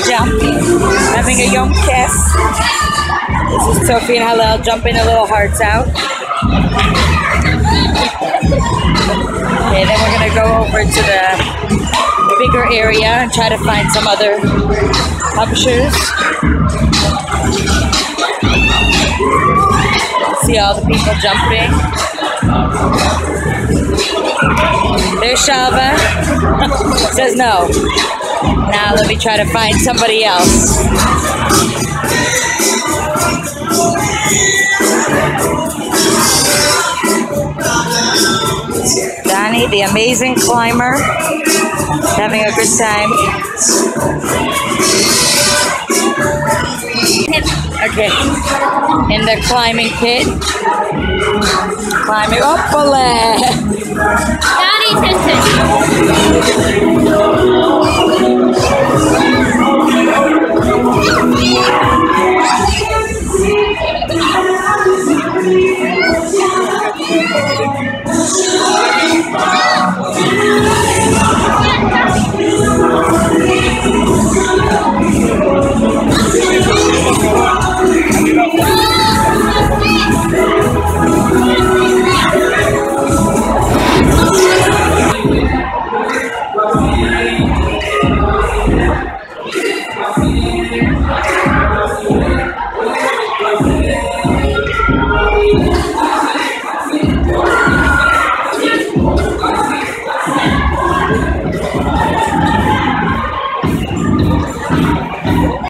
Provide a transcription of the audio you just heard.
iJump, having a yom kiss. This is Sophie and Hallel jumping the little hearts out. Okay, then we're gonna go over to the bigger area and try to find some other publishers. See all the people jumping. There's Shalva. Says no. Now let me try to find somebody else. Donnie, the amazing climber, having a good time. Okay, in the climbing pit. Climbing up a leg. Donnie's